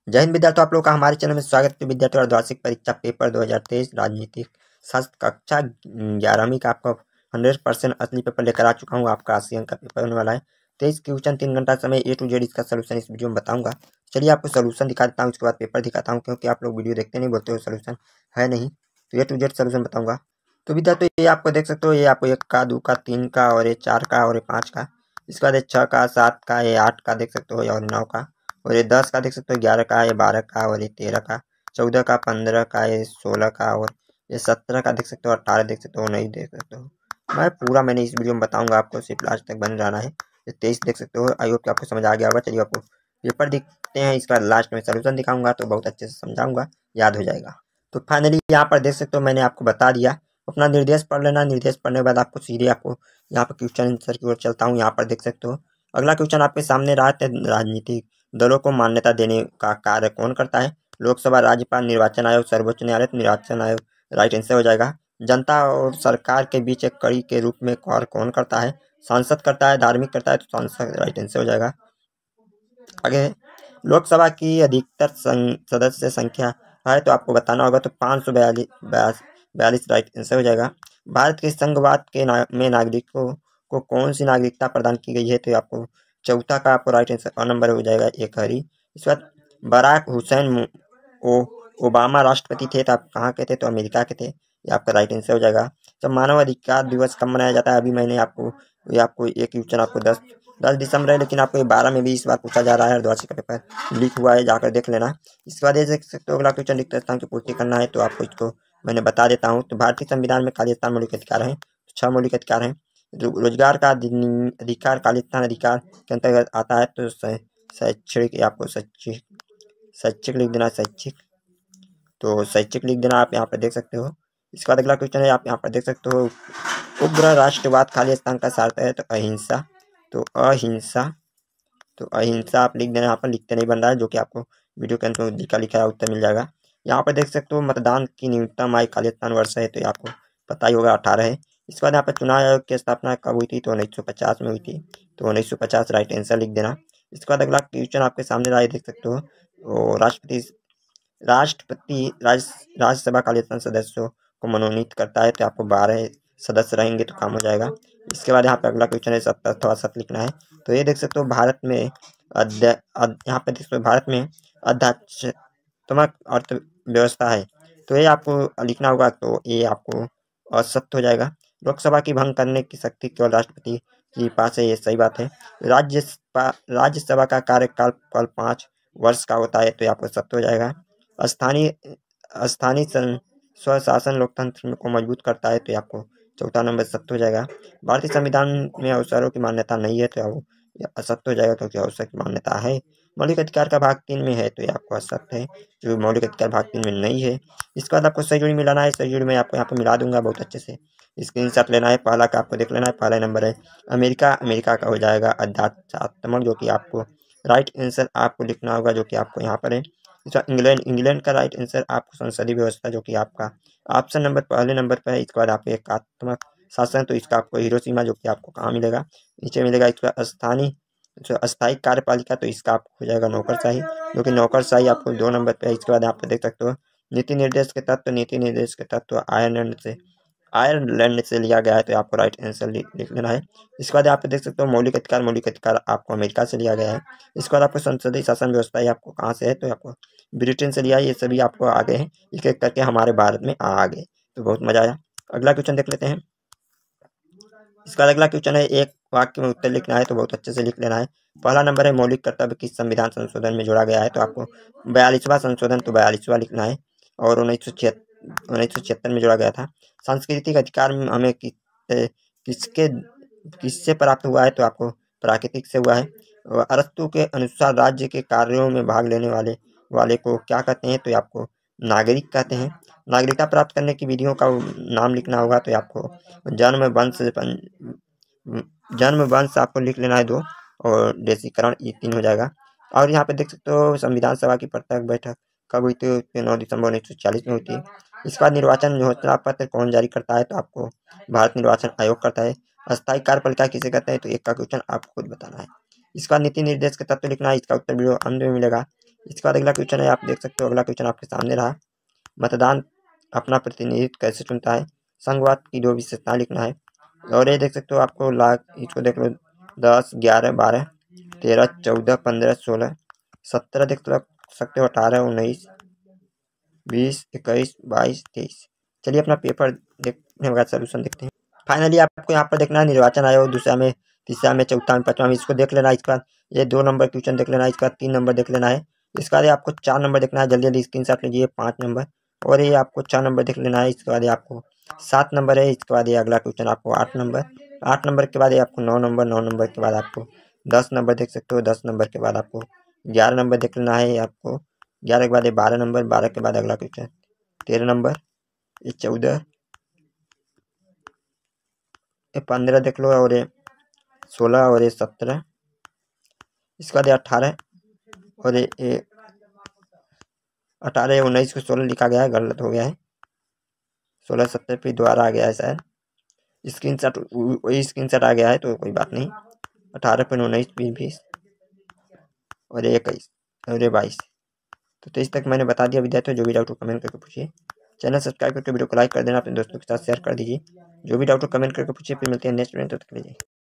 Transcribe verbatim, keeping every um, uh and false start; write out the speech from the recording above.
जय हिंद विद्यार्थियों, आप लोग का हमारे चैनल में स्वागत है। विद्यार्थियों, अर्धवार्षिक परीक्षा पेपर दो हज़ार तेईस राजनीतिक शास्त्र कक्षा ग्यारहवीं का आपका हंड्रेड परसेंट असली पेपर लेकर आ चुका हूँ। आपका अस्सी अंक का पेपर होने वाला है। तेईस क्वेश्चन, तीन घंटा समय, ए टू जेड इसका सोल्यूशन इस वीडियो में बताऊंगा। चलिए आपको सोल्यूशन दिखा देता हूँ, उसके बाद पेपर दिखाता हूँ, क्योंकि आप लोग वीडियो देखते नहीं, बोलते हो सोल्यूशन है नहीं। तो ए टू जेड सोल्यूशन बताऊंगा। तो विद्यार्थियों, ये आपको देख सकते हो, ये आपको एक का, दो का, तीन का, और ये चार का, और ये पाँच का। इसके बाद ये छः का, सात का, ये आठ का देख सकते हो, और नौ का, और ये दस का देख सकते हो, ग्यारह का, ये बारह का, और ये तेरह का, चौदह का, पंद्रह का, ये सोलह का, और ये सत्रह का देख सकते हो, अट्ठारह देख सकते हो, उन्नीस देख सकते हो। मैं पूरा मैंने इस वीडियो में बताऊंगा, आपको सिर्फ लास्ट तक बन रहना है। ये तेईस देख सकते हो। आई होप कि आपको समझ आ गया होगा। चलिए आपको पेपर दिखते हैं, इसका लास्ट में सोल्यूशन दिखाऊंगा, तो बहुत अच्छे से समझाऊंगा, याद हो जाएगा। तो फाइनली यहाँ पर देख सकते हो, मैंने आपको बता दिया। अपना निर्देश पढ़ लेना। निर्देश पढ़ने के बाद आपको सीधे आपको यहाँ पर क्वेश्चन आंसर की ओर चलता हूँ। यहाँ पर देख सकते हो, अगला क्वेश्चन आपके सामने रहा है, राजनीतिक दलों को मान्यता देने का कार्य कौन करता है? लोकसभा, राज्यपाल, निर्वाचन आयोग, सर्वोच्च न्यायालय। निर्वाचन आयोग राइट आंसर हो जाएगा। जनता और सरकार के बीच एक कड़ी के रूप में कार्य कौन करता है? सांसद करता है। धार्मिक करता है, तो सांसद राइट आंसर हो जाएगा। आगे, लोकसभा की अधिकतर सदस्य संख्या है, तो आपको बताना होगा, तो पाँच सौ बयालीस बयालीस राइट आंसर हो जाएगा। भारत के संघवाद के ना, में नागरिकों को कौन सी नागरिकता प्रदान की गई है? तो आपको चौथा का आपको राइट आंसर नंबर हो जाएगा, एक हरी। इसके बाद बराक हुसैन ओ ओबामा राष्ट्रपति थे, तो आप कहाँ के थे? तो अमेरिका के थे। ये आपका राइट आंसर हो जाएगा। जब मानव अधिकार दिवस कब मनाया जाता है? अभी मैंने आपको ये आपको एक क्वेश्चन आपको दस दस दिसंबर है, लेकिन आपको ये बारह में भी इस बार पूछा जा रहा है। अर्धवार्षिक का पेपर लीक हुआ है, जाकर देख लेना। इसके बाद ये देख सकते हो, अगला क्वेश्चन रिक्त स्थान की पूर्ति करना है, तो आपको इसको मैंने बता देता हूँ। तो भारतीय संविधान में खालिस्तान मौलिक अधिकार है, छह मौलिक अधिकार हैं। रोजगार का अधिकार खालिस्तान अधिकार के अंतर्गत आता है, तो शैक्षणिक, आपको शैक्षिक शैक्षिक लिख देना, शैक्षिक तो शैक्षिक लिख देना, आप यहाँ पर देख सकते हो। इसके बाद अगला क्वेश्चन है, आप यहाँ पर देख सकते हो, उग्र राष्ट्रवाद खालिस्तान का सार्थ है, तो अहिंसा। तो अहिंसा तो अहिंसा आप लिख देना, यहाँ पर लिखते नहीं बन रहा है, जो कि आपको वीडियो के अंत में लिखा लिखा है, उत्तर मिल जाएगा। यहाँ पर देख सकते हो, मतदान की न्यूनतम आयु खालिस्तान वर्ष है, तो ये आपको पता ही होगा, अठारह है। इसके बाद यहाँ पर चुनाव आयोग की स्थापना कब हुई थी? तो उन्नीस सौ पचास में हुई थी, तो उन्नीस सौ पचास राइट आंसर लिख देना। इसके बाद अगला क्वेश्चन आपके सामने रहा है, देख सकते हो, तो राष्ट्रपति राष्ट्रपति राज राज्यसभा खालिस्तान सदस्यों को मनोनीत करता है, तो आपको बारह सदस्य रहेंगे, तो काम हो जाएगा। इसके बाद यहाँ पे अगला क्वेश्चन है, सत्य अथवा असत्य लिखना है। तो ये देख सकते हो, भारत में अध्य यहाँ पे देख सकते हो, भारत में आध्यात्मिक अर्थव्यवस्था है, तो ये आपको लिखना होगा, तो ये आपको असत्य हो जाएगा। लोकसभा की भंग करने की शक्ति केवल राष्ट्रपति के पास है, ये सही बात है। राज्यसभा राज्यसभा का कार्यकाल केवल पाँच वर्ष का होता है, तो ये आपको सत्य हो जाएगा। स्थानीय स्थानीय स्वशासन लोकतंत्र को मजबूत करता है, तो ये आपको चौथा नंबर सत्य हो जाएगा। भारतीय संविधान में अवसरों की मान्यता नहीं है, तो असत्य हो जाएगा, क्योंकि अवसर की मान्यता है। मौलिक अधिकार का भाग तीन में है, तो ये आपको असत्य है, जो मौलिक अधिकार भाग तीन में नहीं है। इसके बाद आपको सही जोड़ी मिलाना है। सही जोड़ी में आपको यहाँ पे मिला दूंगा बहुत अच्छे से। स्क्रीनशॉट लेना है, पहला का आपको देख लेना है। पहला नंबर है अमेरिका, अमेरिका का हो जाएगा आध्यात्मक, जो कि आपको राइट आंसर आपको लिखना होगा, जो कि आपको यहाँ पर है। इंग्लैंड, इंग्लैंड का राइट आंसर आपको संसदीय व्यवस्था, जो कि आपका ऑप्शन नंबर पहले नंबर पर है। इसके बाद आपको एकात्मक शासन, तो इसका आपको हिरोशिमा, जो कि आपको कहाँ मिलेगा? नीचे मिलेगा। इसका स्थानीय अस्थायी कार्यपालिका, तो इसका आपको हो जाएगा नौकरशाही, जो कि नौकरशाही आपको दो नंबर पे है। इसके बाद आप देख सकते हो, नीति निर्देश के तत्व, नीति निर्देश के तत्व आयरलैंड से आयरलैंड से लिया गया है, तो आपको राइट आंसर लिख लेना है। इसके बाद आप देख सकते हो, मौलिक अधिकार, मौलिक अधिकार आपको अमेरिका से लिया गया है। इसके बाद आपको संसदीय शासन व्यवस्था, ये आपको कहाँ से है? तो आपको ब्रिटेन से लिया है। ये सभी आपको आ गए हैं, एक एक करके हमारे भारत में आ गए, तो बहुत मजा आया। अगला क्वेश्चन देख लेते हैं। इसका अगला क्वेश्चन है, एक वाक्य में उत्तर लिखना है, तो बहुत अच्छे से लिख लेना है। पहला नंबर है, मौलिक कर्तव्य किस संविधान संशोधन में जोड़ा गया है? तो आपको बयालीसवां संशोधन, तो बयालीसवां लिखना है, और उन्नीस सौ छिहत्तर उन्नीस सौ छिहत्तर में जोड़ा गया था। सांस्कृतिक अधिकार में हमें कि, किसके किससे प्राप्त हुआ है? तो आपको प्राकृतिक से हुआ है। अरस्तु के अनुसार राज्य के कार्यों में भाग लेने वाले वाले को क्या कहते हैं? तो आपको नागरिक कहते हैं। नागरिकता प्राप्त करने की विधियों का नाम लिखना होगा, तो आपको जन्म, वंश, जन्म, वंश आपको लिख लेना है दो, और देशीकरण, ये तीन हो जाएगा। और यहाँ पे देख सकते हो, संविधान सभा की प्रत्येक बैठक कब हुई थी? नौ दिसंबर उन्नीस सौ चालीस में हुई थी। इसके बाद निर्वाचन घोषणा पत्र कौन जारी करता है? तो आपको भारत निर्वाचन आयोग करता है। अस्थायी कार्यपालिका किसे कहते हैं? तो एक का क्वेश्चन आपको खुद बताना है। इसका नीति निर्देश के तत्व लिखना है। इसका उत्तर वीडियो अंत में मिलेगा। इसके बाद अगला क्वेश्चन है, आप देख सकते हो अगला क्वेश्चन आपके सामने रहा। मतदान अपना प्रतिनिधित्व कैसे चुनता है? संघवाद की दो विशेषताएं लिखना है। और ये देख सकते हो आपको लाख, इसको देख लो, दस, ग्यारह, बारह, तेरह, चौदह, पंद्रह, सोलह, सत्रह देख सकते हो, अठारह, उन्नीस, बीस, इक्कीस, बाईस, तेईस। चलिए अपना पेपर देखने के बाद सोल्यूशन देखते हैं। फाइनली आपको यहाँ पर देखना है निर्वाचन आयोग दूसरा में, तीसरा में, चौथा में, पांचवा में, इसको देख लेना है। इसके बाद ये दो नंबर क्वेश्चन देख लेना है। इसके बाद तीन नंबर देख लेना है। इसके बाद आपको चार नंबर देखना है, जल्दी जल्दी स्क्रीन शॉट लीजिए, पाँच नंबर। और ये आपको चार नंबर देख लेना है। इसके बाद आपको सात नंबर है। इसके बाद ये अगला क्वेश्चन आपको आठ नंबर, आठ नंबर के बाद ये आपको नौ नंबर, नौ नंबर के बाद आपको दस नंबर देख सकते हो, दस नंबर के बाद आपको ग्यारह नंबर देख लेना है। आपको ग्यारह के बाद ये बारह नंबर, बारह के बाद अगला क्वेश्चन तेरह नंबर, ये चौदह, ये पंद्रह देख लो, और ये सोलह, और ये सत्रह, इसके बाद ये अट्ठारह, और ये अठारह, उन्नीस को सोलह लिखा गया है, गलत हो गया है, सोलह सत्तर पे दोबारा आ गया है शायद, स्क्रीन शॉट वही स्क्रीन शॉट आ गया है तो कोई बात नहीं। अठारह पे उन्नीस, बीस, बीस, और इक्कीस, और ये बाईस। तो तेईस तक मैंने बता दिया विद्यार्थियों। जो भी डाउट हो कमेंट करके पूछिए। चैनल सब्सक्राइब करके वीडियो को लाइक कर देना, अपने दोस्तों के साथ शेयर कर दीजिए। जो भी डाउट हो कमेंट करके पूछिए। फिर मिलते हैं नेक्स्ट वीडियो, तब तक के लिए।